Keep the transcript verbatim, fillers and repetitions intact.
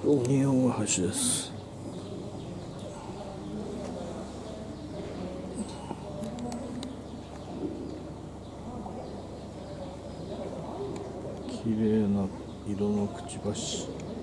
日本橋です。綺麗な色のくちばし。